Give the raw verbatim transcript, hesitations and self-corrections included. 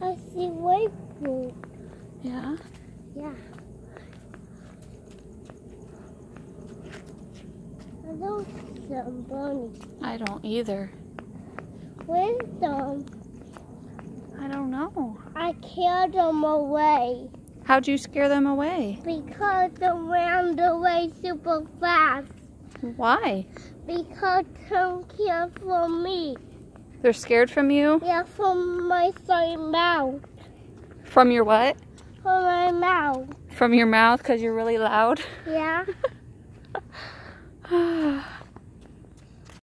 I see white food. Yeah? Yeah. I don't see some bunnies. I don't either. Where's them? I don't know. I scared them away. How'd you scare them away? Because they ran away super fast. Why? Because they're scared from me. They're scared from you? Yeah, from my side mouth. From your what? From my mouth. From your mouth because you're really loud? Yeah.